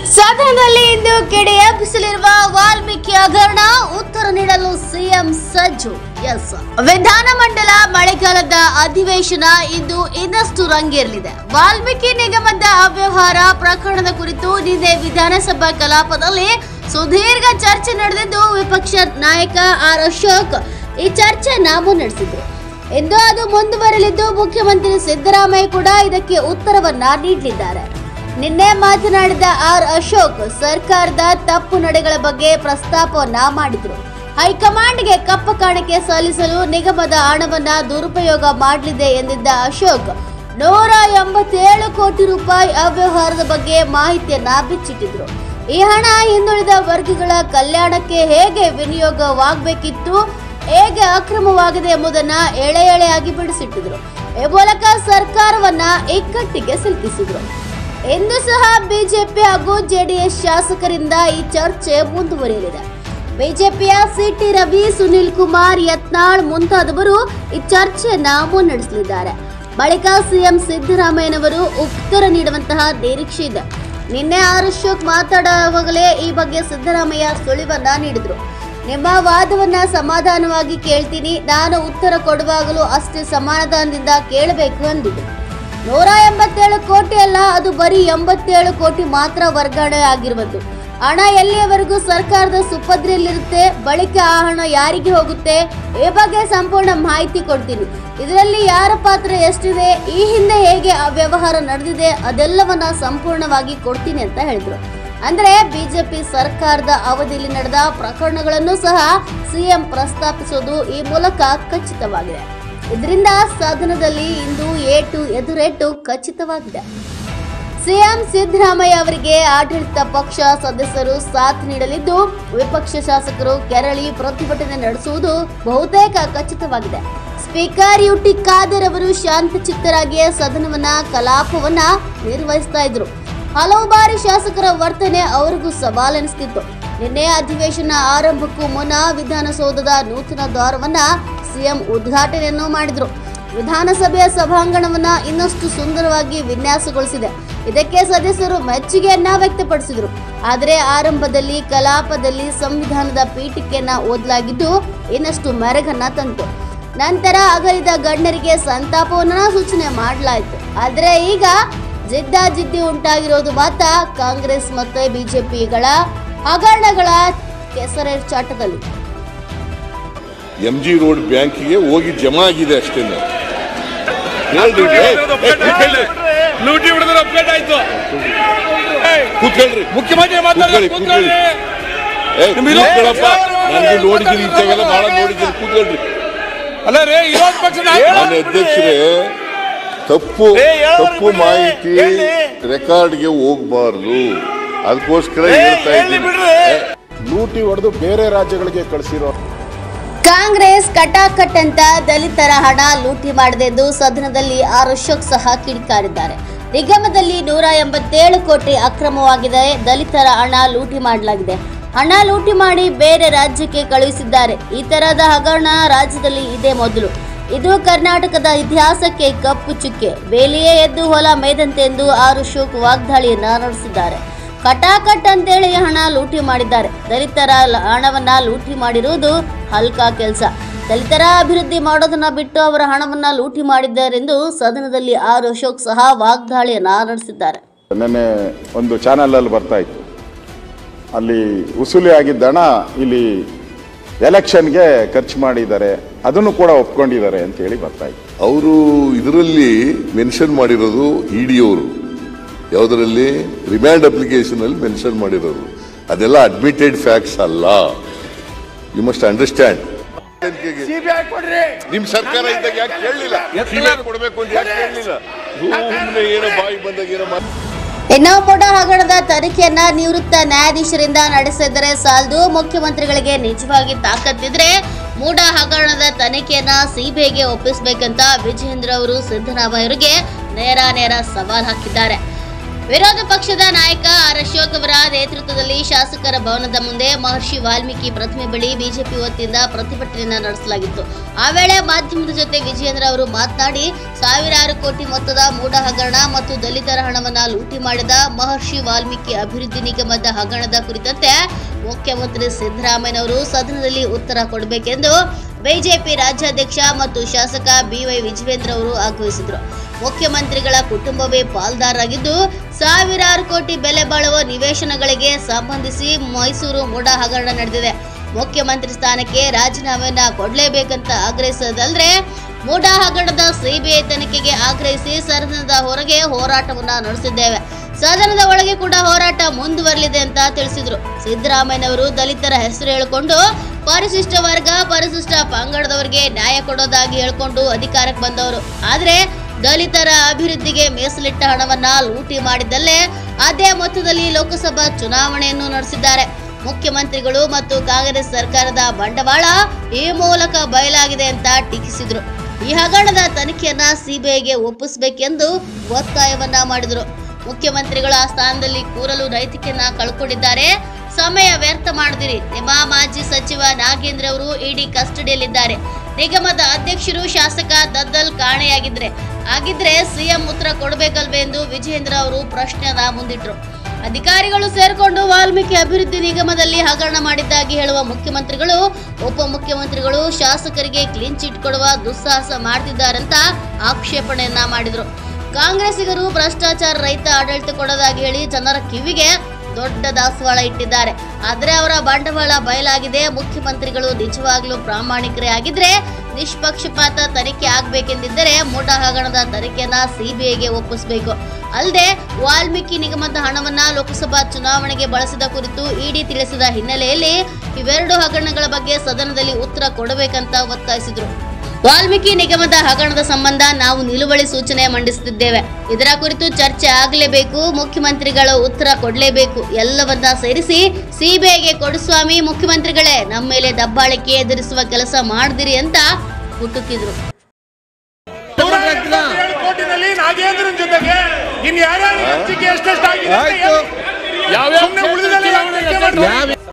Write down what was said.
ಸದನದಲ್ಲಿ ಇಂದು ಕೆಡಿಎಬ್ಬಿಸಲಿರುವ ವಾಲ್ಮೀಕಿ ಹಗರಣ ಉತ್ತರ ನೀಡಲು ಸಿಎಂ ಸಜ್ಜು. ವಿಧಾನಮಂಡಲ ಮಳೆಗಾಲದ ಅಧಿವೇಶನ ಇಂದು ಇನ್ನಷ್ಟು ರಂಗೇರಲಿದೆ. ವಾಲ್ಮೀಕಿ ನಿಗಮದ ಅವ್ಯವಹಾರ ಪ್ರಕರಣದ ಕುರಿತು ನಿನ್ನೆ ವಿಧಾನಸಭಾ ಕಲಾಪದಲ್ಲಿ ಸುದೀರ್ಘ ಚರ್ಚೆ ನಡೆದಿದ್ದು ವಿಪಕ್ಷ ನಾಯಕ ಆರ್ ಅಶೋಕ್ ಈ ಚರ್ಚೆಯನ್ನ ಮುನ್ನಡೆಸಿದ್ರು. ಇಂದು ಅದು ಮುಂದುವರೆಯಲಿದ್ದು ಮುಖ್ಯಮಂತ್ರಿ ಸಿದ್ದರಾಮಯ್ಯ ಕೂಡ ಇದಕ್ಕೆ ಉತ್ತರವನ್ನ ನೀಡಲಿದ್ದಾರೆ. ನಿನ್ನೆ ಮಾತನಾಡಿದ ಆರ್ ಅಶೋಕ್ ಸರ್ಕಾರದ ತಪ್ಪು ನಡೆಗಳ ಬಗ್ಗೆ ಪ್ರಸ್ತಾಪವನ್ನ ಮಾಡಿದ್ರು. ಹೈಕಮಾಂಡ್ಗೆ ಕಪ್ಪ ಕಾಣಿಕೆ ಸಲ್ಲಿಸಲು ನಿಗಮದ ಹಣವನ್ನ ದುರುಪಯೋಗ ಮಾಡಲಿದೆ ಎಂದಿದ್ದ ಅಶೋಕ್ 187 ಕೋಟಿ ರೂಪಾಯಿ ಅವ್ಯವಹಾರದ ಬಗ್ಗೆ ಮಾಹಿತಿಯನ್ನ ಬಿಚ್ಚಿಟ್ಟಿದ್ರು. ಈ ಹಣ ಹಿಂದುಳಿದ ವರ್ಗಗಳ ಕಲ್ಯಾಣಕ್ಕೆ ಹೇಗೆ ವಿನಿಯೋಗವಾಗಬೇಕಿತ್ತು, ಹೇಗೆ ಅಕ್ರಮವಾಗಿದೆ ಎಂಬುದನ್ನ ಎಳೆಯಾಗಿ ಬಿಡಿಸಿಟ್ಟಿದ್ರು. ಈ ಮೂಲಕ ಸರ್ಕಾರವನ್ನ ಇಕ್ಕಟ್ಟಿಗೆ ಸಿಲುಕಿಸಿದ್ರು. ಇಂದು ಸಹ ಬಿಜೆಪಿ ಹಾಗೂ ಜೆಡಿಎಸ್ ಶಾಸಕರಿಂದ ಈ ಚರ್ಚೆ ಮುಂದುವರಿಯಲಿದೆ. ಬಿಜೆಪಿಯ ಸಿಟಿ ರವಿ, ಸುನಿಲ್ ಕುಮಾರ್, ಯತ್ನಾಳ್ ಮುಂತಾದವರು ಈ ಚರ್ಚೆಯನ್ನ ಮುನ್ನಡೆಸಲಿದ್ದಾರೆ. ಬಳಿಕ ಸಿಎಂ ಸಿದ್ದರಾಮಯ್ಯನವರು ಉತ್ತರ ನೀಡುವಂತಹ ನಿರೀಕ್ಷೆ ಇದೆ. ನಿನ್ನೆ ಆರ್ ಅಶೋಕ್ ಮಾತನಾಡುವಾಗಲೇ ಈ ಬಗ್ಗೆ ಸಿದ್ದರಾಮಯ್ಯ ಸುಳಿವನ್ನ ನೀಡಿದ್ರು. ನಿಮ್ಮ ವಾದವನ್ನ ಸಮಾಧಾನವಾಗಿ ಕೇಳ್ತೀನಿ, ನಾನು ಉತ್ತರ ಕೊಡುವಾಗಲೂ ಅಷ್ಟೇ ಸಮಾಧಾನದಿಂದ ಕೇಳಬೇಕು ಎಂದಿದ್ರು. 187 ಕೋಟಿ ಅಲ್ಲ, ಅದು ಬರೀ 87 ಕೋಟಿ ಮಾತ್ರ ವರ್ಗಾವಣೆ ಆಗಿರುವುದು. ಹಣ ಎಲ್ಲಿಯವರೆಗೂ ಸರ್ಕಾರದ ಸುಪರ್ದಿಯಲ್ಲಿರುತ್ತೆ, ಬಳಿಕ ಆ ಹಣ ಯಾರಿಗೆ ಹೋಗುತ್ತೆ ಈ ಬಗ್ಗೆ ಸಂಪೂರ್ಣ ಮಾಹಿತಿ ಕೊಡ್ತೀನಿ. ಇದರಲ್ಲಿ ಯಾರ ಪಾತ್ರ ಎಷ್ಟಿದೆ, ಈ ಹಿಂದೆ ಹೇಗೆ ವ್ಯವಹಾರ ನಡೆದಿದೆ ಅದೆಲ್ಲವನ್ನ ಸಂಪೂರ್ಣವಾಗಿ ಕೊಡ್ತೀನಿ ಅಂತ ಹೇಳಿದ್ರು. ಅಂದ್ರೆ ಬಿಜೆಪಿ ಸರ್ಕಾರದ ಅವಧಿಯಲ್ಲಿ ನಡೆದ ಪ್ರಕರಣಗಳನ್ನು ಸಹ ಸಿಎಂ ಪ್ರಸ್ತಾಪಿಸುವುದು ಈ ಮೂಲಕ ಖಚಿತವಾಗಿದೆ. ಇದರಿಂದ ಸದನದಲ್ಲಿ ಇಂದು ಎದುರೇಟು ಖಚಿತವಾಗಿದೆ. ಸಿಎಂ ಸಿದ್ದರಾಮಯ್ಯ ಅವರಿಗೆ ಆಡಳಿತ ಪಕ್ಷ ಸದಸ್ಯರು ಸಾಥ್ ನೀಡಲಿದ್ದು ವಿಪಕ್ಷ ಶಾಸಕರು ಕೆರಳಿ ಪ್ರತಿಭಟನೆ ನಡೆಸುವುದು ಬಹುತೇಕ ಖಚಿತವಾಗಿದೆ. ಸ್ಪೀಕರ್ ಯುಟಿ ಖಾದರ್ ಅವರು ಶಾಂತಚಿತ್ತರಾಗಿ ಸದನವನ್ನ ಕಲಾಪವನ್ನ ನಿರ್ವಹಿಸ್ತಾ ಇದ್ರು. ಹಲವು ಬಾರಿ ಶಾಸಕರ ವರ್ತನೆ ಅವರಿಗೂ ಸವಾಲೆನಿಸ್ತಿತ್ತು. ನಿನ್ನೆ ಅಧಿವೇಶನ ಆರಂಭಕ್ಕೂ ಮುನ್ನ ವಿಧಾನಸೌಧದ ನೂತನ ದ್ವಾರವನ್ನ ಸಿಎಂ ಉದ್ಘಾಟನೆಯನ್ನು ಮಾಡಿದ್ರು. ವಿಧಾನಸಭೆಯ ಸಭಾಂಗಣವನ್ನ ಇನ್ನಷ್ಟು ಸುಂದರವಾಗಿ ವಿನ್ಯಾಸಗೊಳಿಸಿದೆ. ಇದಕ್ಕೆ ಸದಸ್ಯರು ಮೆಚ್ಚುಗೆಯನ್ನ ವ್ಯಕ್ತಪಡಿಸಿದ್ರು. ಆದರೆ ಆರಂಭದಲ್ಲಿ ಕಲಾಪದಲ್ಲಿ ಸಂವಿಧಾನದ ಪೀಠಿಕೆಯನ್ನ ಓದಲಾಗಿದ್ದು ಇನ್ನಷ್ಟು ಮೆರಗನ್ನ ತಂತು. ನಂತರ ಅಗಲಿದ ಗಣ್ಯರಿಗೆ ಸಂತಾಪವನ್ನ ಸೂಚನೆ ಮಾಡಲಾಯಿತು. ಆದರೆ ಈಗ ಜಿದ್ದಾಜಿದ್ದಿ ಉಂಟಾಗಿರೋದು ಮಾತ್ರ ಕಾಂಗ್ರೆಸ್ ಮತ್ತು ಬಿಜೆಪಿಗಳ ಹಗರಣಗಳ ಕೆಸರೆಚಾಟದಲ್ಲಿ. MG ರೋಡ್ ಬ್ಯಾಂಕಿಗೆ ಹೋಗಿ ಜಮಾ ಆಗಿದೆ ಅಷ್ಟೇ. ಮುಖ್ಯಮಂತ್ರಿ ನೋಡಿದ್ದೀನಿ, ಇಂಥವೆಲ್ಲ ಬಹಳ ನೋಡಿದ್ದೀನಿ. ಕೂತ್ಕೊಳ್ರಿ. ಅಲ್ಲ ರೇ, ವಿರೋಧ ಪಕ್ಷ ಅಧ್ಯಕ್ಷರೇ, ತಪ್ಪು ಮಾಹಿತಿ ರೆಕಾರ್ಡ್ಗೆ ಹೋಗಬಾರ್ದು, ಅದಕ್ಕೋಸ್ಕರ ಹೇಳ್ತಾ ಇದ್ದೀನಿ. ಲೂಟಿ ಹೊಡೆದು ಬೇರೆ ರಾಜ್ಯಗಳಿಗೆ ಕಳಿಸಿರೋ ಕಾಂಗ್ರೆಸ್ ಕಟಾಕಟ್ ಅಂತ ದಲಿತರ ಹಣ ಲೂಟಿ ಮಾಡಿದೆ ಎಂದು ಸದನದಲ್ಲಿ ಆರ್ ಅಶೋಕ್ ಸಹ ಕಿಡಿಕಾರಿದ್ದಾರೆ. ನಿಗಮದಲ್ಲಿ 187 ಕೋಟಿ ಅಕ್ರಮವಾಗಿದೆ, ದಲಿತರ ಹಣ ಲೂಟಿ ಮಾಡಲಾಗಿದೆ, ಹಣ ಲೂಟಿ ಮಾಡಿ ಬೇರೆ ರಾಜ್ಯಕ್ಕೆ ಕಳುಹಿಸಿದ್ದಾರೆ. ಈ ತರಹದ ಹಗರಣ ರಾಜ್ಯದಲ್ಲಿ ಇದೇ ಮೊದಲು. ಇದು ಕರ್ನಾಟಕದ ಇತಿಹಾಸಕ್ಕೆ ಕಪ್ಪು ಚುಕ್ಕೆ. ಬೇಲಿಯೇ ಎದ್ದು ಹೊಲ ಮೇದಂತೆ ಎಂದು ಆರ್ ಅಶೋಕ್ ವಾಗ್ದಾಳಿಯನ್ನ ನಡೆಸಿದ್ದಾರೆ. ಕಟಾಕಟ್ ಅಂತೇಳಿ ಹಣ ಲೂಟಿ ಮಾಡಿದ್ದಾರೆ. ದಲಿತರ ಹಣವನ್ನ ಲೂಟಿ ಮಾಡಿರುವುದು ಹಲ್ಕಾ ಕೆಲಸ. ದಲಿತರ ಅಭಿವೃದ್ಧಿ ಮಾಡೋದನ್ನ ಬಿಟ್ಟು ಅವರ ಹಣವನ್ನ ಲೂಟಿ ಮಾಡಿದ್ದಾರೆಂದು ಸದನದಲ್ಲಿ ಆರ್ ಅಶೋಕ್ ಸಹ ವಾಗ್ದಾಳಿಯನ್ನ ನಡೆಸಿದ್ದಾರೆ. ನೆನ್ನೆ ಒಂದು ಚಾನೆಲ್ ಅಲ್ಲಿ ಬರ್ತಾ ಇತ್ತು, ಅಲ್ಲಿ ವಸೂಲಿ ಆಗಿದ್ದ ಹಣ ಇಲ್ಲಿ ಎಲೆಕ್ಷನ್ಗೆ ಖರ್ಚು ಮಾಡಿದ್ದಾರೆ, ಅದನ್ನು ಕೂಡ ಒಪ್ಕೊಂಡಿದ್ದಾರೆ ಅಂತ ಹೇಳಿ ಬರ್ತಾ ಇತ್ತು. ಅವರು ಇದರಲ್ಲಿ ಮೆನ್ಷನ್ ಮಾಡಿರೋದು ಇಡಿ ಅವರು, ಯಾವುದರಲ್ಲಿ ರಿಮ್ಯಾಂಡ್ ಅಪ್ಲಿಕೇಶನ್ ಅಲ್ಲಿ ಮೆನ್ಷನ್ ಮಾಡಿರೋದು, ಅದೆಲ್ಲ ಅಡ್ಮಿಟೆಡ್ ಫ್ಯಾಕ್ಟ್ಸ್ ಅಲ್ಲ. You must understand. ನಿಮ್ ಸರ್ಕಾರ ಇದ್ದಾಗ ಯಾಕೆ ಕೇಳಲಿಲ್ಲ? ಕೊಡಬೇಕು ಅಂತ ಯಾಕೆ ಕೇಳಲಿಲ್ಲ? ಏನೋ ಬಾಯಿ ಬಂದಾಗ ಏನೋ. ಇನ್ನು ಮುಡಾ ಹಗರಣದ ತನಿಖೆಯನ್ನ ನಿವೃತ್ತ ನ್ಯಾಯಾಧೀಶರಿಂದ ನಡೆಸಿದರೆ ಸಾಲದು. ಮುಖ್ಯಮಂತ್ರಿಗಳಿಗೆ ನಿಜವಾಗಿ ತಾಕತ್ತಿದ್ರೆ ಮುಡಾ ಹಗರಣದ ತನಿಖೆಯನ್ನ ಸಿಬಿಐಗೆ ಒಪ್ಪಿಸಬೇಕಂತ ವಿಜಯೇಂದ್ರ ಅವರು ಸಿದ್ದರಾಮಯ್ಯ ಅವರಿಗೆ ನೇರ ಸವಾಲ್ ಹಾಕಿದ್ದಾರೆ. ವಿರೋಧ ಪಕ್ಷದ ನಾಯಕ ಆರ್ ಅಶೋಕ್ ಅವರ ನೇತೃತ್ವದಲ್ಲಿ ಶಾಸಕರ ಭವನದ ಮುಂದೆ ಮಹರ್ಷಿ ವಾಲ್ಮೀಕಿ ಪ್ರತಿಮೆ ಬಳಿ ಬಿಜೆಪಿ ವತಿಯಿಂದ ಪ್ರತಿಭಟನೆಯನ್ನು ನಡೆಸಲಾಗಿತ್ತು. ಆ ವೇಳೆ ಮಾಧ್ಯಮದ ಜೊತೆ ವಿಜಯೇಂದ್ರ ಅವರು ಮಾತನಾಡಿ, ಸಾವಿರಾರು ಕೋಟಿ ಮೊತ್ತದ ಮೂಢ ಹಗರಣ ಮತ್ತು ದಲಿತರ ಹಣವನ್ನು ಲೂಟಿ ಮಾಡಿದ ಮಹರ್ಷಿ ವಾಲ್ಮೀಕಿ ಅಭಿವೃದ್ಧಿ ನಿಗಮದ ಹಗರಣದ ಕುರಿತಂತೆ ಮುಖ್ಯಮಂತ್ರಿ ಸಿದ್ದರಾಮಯ್ಯನವರು ಸದನದಲ್ಲಿ ಉತ್ತರ ಕೊಡಬೇಕೆಂದು ಬಿಜೆಪಿ ರಾಜ್ಯಾಧ್ಯಕ್ಷ ಮತ್ತು ಶಾಸಕ ಬಿವೈ ವಿಜಯೇಂದ್ರ ಅವರು ಆಗ್ರಹಿಸಿದರು. ಮುಖ್ಯಮಂತ್ರಿಗಳ ಕುಟುಂಬವೇ ಪಾಲ್ದಾರಾಗಿದ್ದು, ಸಾವಿರಾರು ಕೋಟಿ ಬೆಲೆ ಬಾಳುವ ನಿವೇಶನಗಳಿಗೆ ಸಂಬಂಧಿಸಿ ಮೈಸೂರು ಮೂಢ ಹಗರಣ ನಡೆದಿದೆ. ಮುಖ್ಯಮಂತ್ರಿ ಸ್ಥಾನಕ್ಕೆ ರಾಜೀನಾಮೆಯನ್ನ ಕೊಡಲೇಬೇಕಂತ ಆಗ್ರಹಿಸೋದಲ್ಲದೆ ಮೂಢ ಹಗರಣದ ಸಿಬಿಐ ತನಿಖೆಗೆ ಆಗ್ರಹಿಸಿ ಸದನದ ಹೊರಗೆ ಹೋರಾಟವನ್ನ ನಡೆಸಿದ್ದೇವೆ. ಸದನದ ಒಳಗೆ ಕೂಡ ಹೋರಾಟ ಮುಂದುವರಲಿದೆ ಅಂತ ತಿಳಿಸಿದ್ರು. ಸಿದ್ದರಾಮಯ್ಯನವರು ದಲಿತರ ಹೆಸರು ಹೇಳಿಕೊಂಡು ಪರಿಶಿಷ್ಟ ವರ್ಗ, ಪರಿಶಿಷ್ಟ ಪಂಗಡದವರಿಗೆ ನ್ಯಾಯ ಕೊಡೋದಾಗಿ ಹೇಳಿಕೊಂಡು ಅಧಿಕಾರಕ್ಕೆ ಬಂದವರು. ಆದ್ರೆ ದಲಿತರ ಅಭಿವೃದ್ಧಿಗೆ ಮೀಸಲಿಟ್ಟ ಹಣವನ್ನ ಲೂಟಿ ಮಾಡಿದ್ದಲ್ಲೇ ಅದೇ ಮೊತ್ತದಲ್ಲಿ ಲೋಕಸಭಾ ಚುನಾವಣೆಯನ್ನು ನಡೆಸಿದ್ದಾರೆ. ಮುಖ್ಯಮಂತ್ರಿಗಳು ಮತ್ತು ಕಾಂಗ್ರೆಸ್ ಸರ್ಕಾರದ ಬಂಡವಾಳ ಈ ಮೂಲಕ ಬಯಲಾಗಿದೆ ಅಂತ ಟೀಕಿಸಿದ್ರು. ಈ ಹಗರಣದ ತನಿಖೆಯನ್ನ ಸಿಬಿಐಗೆ ಒಪ್ಪಿಸಬೇಕೆಂದು ಒತ್ತಾಯವನ್ನ ಮಾಡಿದರು. ಮುಖ್ಯಮಂತ್ರಿಗಳ ಆ ಸ್ಥಾನದಲ್ಲಿ ಕೂರಲು ನೈತಿಕೆಯನ್ನ ಕಳ್ಕೊಂಡಿದ್ದಾರೆ. ಸಮಯ ವ್ಯರ್ಥ ಮಾಡದಿರಿ. ನಿಮ್ಮ ಮಾಜಿ ಸಚಿವ ನಾಗೇಂದ್ರ ಅವರು ಇಡಿ ಕಸ್ಟಡಿಯಲ್ಲಿದ್ದಾರೆ. ನಿಗಮದ ಅಧ್ಯಕ್ಷರು ಶಾಸಕ ದದ್ದಲ್ ಆಗಿದ್ರೆ ಸಿಎಂ ಉತ್ತರ ಕೊಡಬೇಕಲ್ವೇ ಎಂದು ವಿಜಯೇಂದ್ರ ಅವರು ಪ್ರಶ್ನೆಯನ್ನ ಮುಂದಿಟ್ಟರು. ಅಧಿಕಾರಿಗಳು ಸೇರಿಕೊಂಡು ವಾಲ್ಮೀಕಿ ಅಭಿವೃದ್ಧಿ ನಿಗಮದಲ್ಲಿ ಹಗರಣ ಮಾಡಿದ್ದಾಗಿ ಹೇಳುವ ಮುಖ್ಯಮಂತ್ರಿಗಳು, ಉಪಮುಖ್ಯಮಂತ್ರಿಗಳು ಶಾಸಕರಿಗೆ ಕ್ಲೀನ್ ಚಿಟ್ ಕೊಡುವ ದುಸ್ಸಾಹಸ ಮಾಡ್ತಿದ್ದಾರಂತ ಆಕ್ಷೇಪಣೆಯನ್ನ ಮಾಡಿದರು. ಕಾಂಗ್ರೆಸ್ಸಿಗರು ಭ್ರಷ್ಟಾಚಾರ ರಹಿತ ಆಡಳಿತ ಕೊಡೋದಾಗಿ ಹೇಳಿ ಜನರ ಕಿವಿಗೆ ದೊಡ್ಡ ದಾಸವಾಳ ಇಟ್ಟಿದ್ದಾರೆ. ಆದರೆ ಅವರ ಬಂಡವಾಳ ಬಯಲಾಗಿದೆ. ಮುಖ್ಯಮಂತ್ರಿಗಳು ನಿಜವಾಗ್ಲೂ ಪ್ರಾಮಾಣಿಕರೇ ಆಗಿದ್ರೆ ನಿಷ್ಪಕ್ಷಪಾತ ತನಿಖೆ ಆಗಬೇಕೆಂದಿದ್ದರೆ ಮೂಢ ಹಗರಣದ ತನಿಖೆಯನ್ನ ಸಿಬಿಐಗೆ ಒಪ್ಪಿಸಬೇಕು. ಅಲ್ಲದೆ ವಾಲ್ಮೀಕಿ ನಿಗಮದ ಹಣವನ್ನ ಲೋಕಸಭಾ ಚುನಾವಣೆಗೆ ಬಳಸಿದ ಕುರಿತು ಇಡಿ ತಿಳಿಸಿದ ಹಿನ್ನೆಲೆಯಲ್ಲಿ ಇವೆರಡು ಹಗರಣಗಳ ಬಗ್ಗೆ ಸದನದಲ್ಲಿ ಉತ್ತರ ಕೊಡಬೇಕಂತ ಒತ್ತಾಯಿಸಿದರು. ವಾಲ್ಮೀಕಿ ನಿಗಮದ ಹಗರಣದ ಸಂಬಂಧ ನಾವು ನಿಲುವಳಿ ಸೂಚನೆ ಮಂಡಿಸುತ್ತಿದ್ದೇವೆ. ಇದರ ಕುರಿತು ಚರ್ಚೆ ಆಗಲೇಬೇಕು. ಮುಖ್ಯಮಂತ್ರಿಗಳು ಉತ್ತರ ಕೊಡಲೇಬೇಕು. ಎಲ್ಲವನ್ನ ಸೇರಿಸಿ ಸಿಬಿಐಗೆ ಕೊಡುಸ್ವಾಮಿ ಮುಖ್ಯಮಂತ್ರಿಗಳೇ, ನಮ್ಮ ಮೇಲೆ ದಬ್ಬಾಳಿಕೆ ಎದುರಿಸುವ ಕೆಲಸ ಮಾಡಿದಿರಿ ಅಂತ ಕುಟುಕಿದ್ರು. ನಾಗೇಂದ್ರನ್ ಜೊತೆಗೆ ಇನ್ನು ಯಾರ್ಯಾರು ಎಷ್ಟೆಷ್ಟಾಗಿದೆ